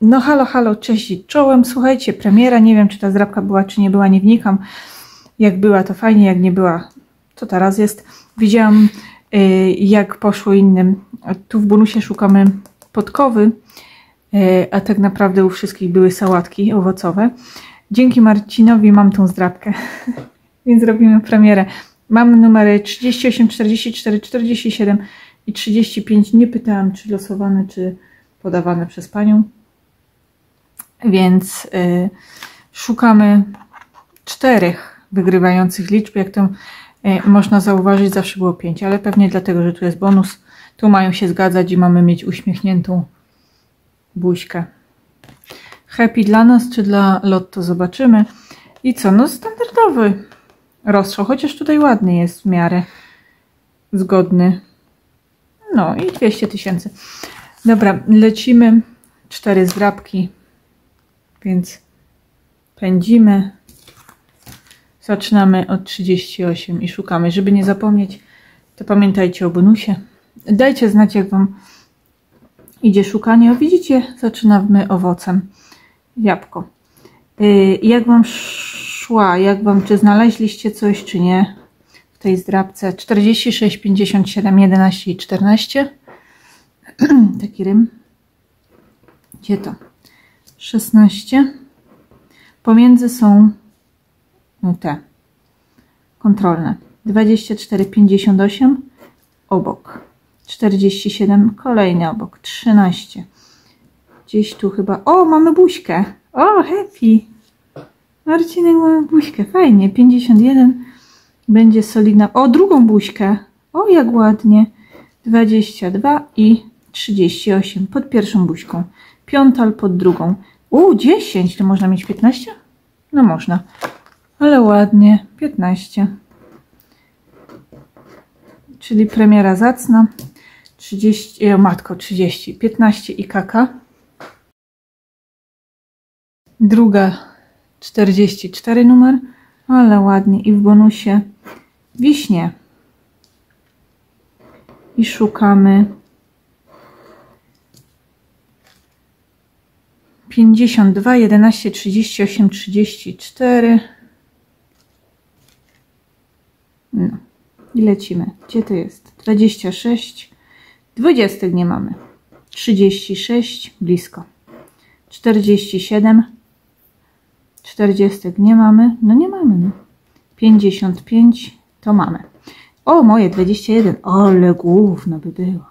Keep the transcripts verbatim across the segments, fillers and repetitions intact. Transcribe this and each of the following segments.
No halo, halo, cześć i czołem. Słuchajcie, premiera, nie wiem czy ta zdrabka była, czy nie była, nie wnikam. Jak była, to fajnie, jak nie była, to teraz jest. Widziałam, yy, jak poszło innym. Tu w bonusie szukamy podkowy, yy, a tak naprawdę u wszystkich były sałatki owocowe. Dzięki Marcinowi mam tą zdrabkę, więc robimy premierę. Mam numery trzydzieści osiem, czterdzieści cztery, czterdzieści siedem i trzydzieści pięć. Nie pytałam, czy losowane, czy podawane przez panią. Więc y, szukamy czterech wygrywających liczb. Jak to y, można zauważyć, zawsze było pięć, ale pewnie dlatego, że tu jest bonus. Tu mają się zgadzać i mamy mieć uśmiechniętą buźkę. Happy dla nas, czy dla Lotto, zobaczymy. I co? No standardowy rozstrzał, chociaż tutaj ładny jest w miarę zgodny. No i dwieście tysięcy. Dobra, lecimy. Cztery zdrabki. Więc pędzimy. Zaczynamy od trzydzieści osiem i szukamy. Żeby nie zapomnieć, to pamiętajcie o bonusie. Dajcie znać, jak wam idzie szukanie. O, widzicie, zaczynamy owocem. Jabłko. Yy, jak wam szła? Jak wam, czy znaleźliście coś, czy nie? W tej zdrabce. czterdzieści sześć, pięćdziesiąt siedem, jedenaście i czternaście. Taki rym. Gdzie to? szesnaście. Pomiędzy są no te kontrolne. dwadzieścia cztery, pięćdziesiąt osiem. Obok. czterdzieści siedem. Kolejny obok. trzynaście. Gdzieś tu chyba. O, mamy buźkę. O, happy. Marcinek, mamy buźkę. Fajnie. pięćdziesiąt jeden. Będzie solidna. O, drugą buźkę. O, jak ładnie. dwadzieścia dwa i trzydzieści osiem. Pod pierwszą buźką. Piątal pod drugą. U, dziesięć. To można mieć piętnaście? No można. Ale ładnie. piętnaście. Czyli premiera zacna. trzydzieści. O matko, trzydzieści. piętnaście i kaka. Druga czterdzieści cztery numer. Ale ładnie. I w bonusie wiśnie. I szukamy pięćdziesiąt dwa, jedenaście, trzydzieści osiem, trzydzieści cztery. No. I lecimy. Gdzie to jest? dwadzieścia sześć. dwudziestek nie mamy. trzydzieści sześć. Blisko. czterdzieści siedem. czterdziestek nie mamy. No nie mamy. No. pięćdziesiąt pięć. To mamy. O, moje dwadzieścia jeden. Ale gówno by było.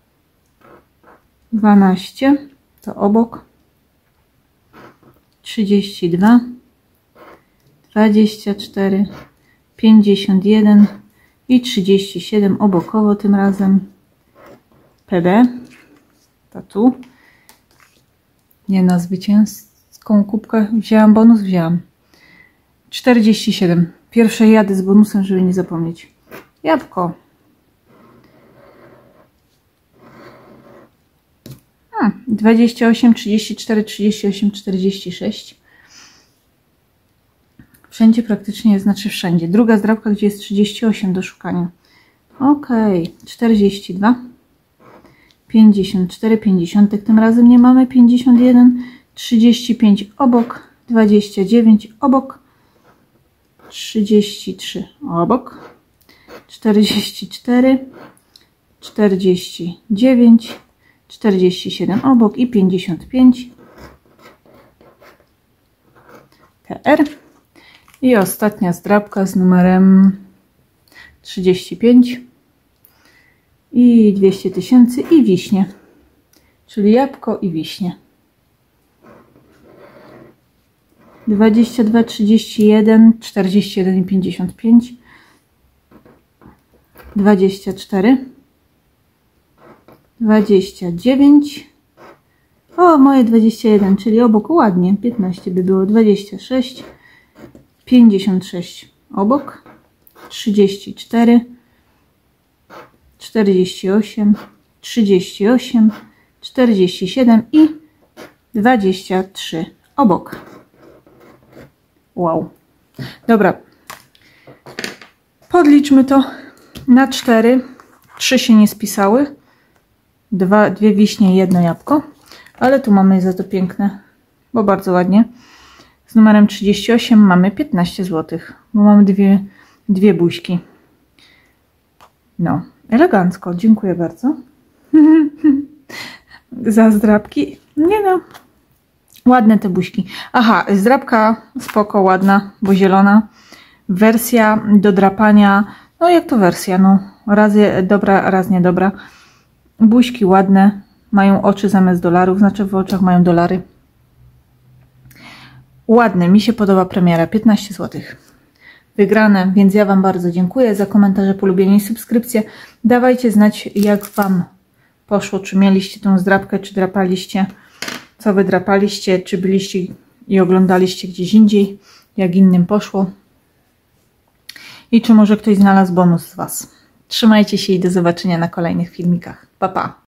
dwanaście. To obok. trzydzieści dwa. dwadzieścia cztery. pięćdziesiąt jeden. I trzydzieści siedem obokowo tym razem. P B. To tu. Nie na zwycięską kubkę. Wzięłam bonus? Wzięłam. czterdzieści siedem. Pierwsze jadę z bonusem, żeby nie zapomnieć. Jabłko. A, dwadzieścia osiem, trzydzieści cztery, trzydzieści osiem, czterdzieści sześć. Wszędzie praktycznie, znaczy wszędzie. Druga zdrabka, gdzie jest trzydzieści osiem do szukania. Ok, czterdzieści dwa. pięćdziesiąt cztery, pięćdziesiąt. Tym razem nie mamy. pięćdziesiąt jeden, trzydzieści pięć obok. dwadzieścia dziewięć obok. trzydzieści trzy obok. czterdzieści cztery, czterdzieści dziewięć, czterdzieści siedem obok i pięćdziesiąt pięć. P R. I ostatnia zdrabka z numerem trzydzieści pięć i dwieście tysięcy i wiśnie. Czyli jabłko i wiśnie. dwadzieścia dwa, trzydzieści jeden, czterdzieści jeden i pięćdziesiąt pięć. dwadzieścia cztery. dwadzieścia dziewięć. O, moje dwadzieścia jeden, czyli obok ładnie. piętnaście by było. dwadzieścia sześć. pięćdziesiąt sześć obok. trzydzieści cztery. czterdzieści osiem. trzydzieści osiem. czterdzieści siedem i dwadzieścia trzy obok. Wow. Dobra. Podliczmy to na cztery. trzy się nie spisały. Dwa, dwie wiśnie i jedno jabłko. ale tu mamy za to piękne, bo bardzo ładnie. Z numerem trzydzieści osiem mamy piętnaście złotych, bo mamy dwie, dwie buźki. No, elegancko, dziękuję bardzo. Za zdrabki. Nie no, ładne te buźki. Aha, zdrabka spoko, ładna, bo zielona. Wersja do drapania, no jak to wersja, no raz dobra, raz niedobra. Buźki ładne, mają oczy zamiast dolarów, znaczy w oczach mają dolary. Ładne, mi się podoba premiera, piętnaście złotych. Wygrane, więc ja Wam bardzo dziękuję za komentarze, polubienie i subskrypcję. Dawajcie znać, jak Wam poszło, czy mieliście tą zdrabkę, czy drapaliście, co wy drapaliście, czy byliście i oglądaliście gdzieś indziej, jak innym poszło. I czy może ktoś znalazł bonus z Was. Trzymajcie się i do zobaczenia na kolejnych filmikach. Pa, pa!